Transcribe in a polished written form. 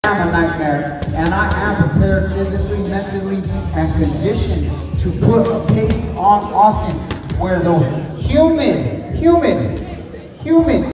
am a nightmare, and I am prepared physically, mentally, and conditioned to put a pace on Austin where those human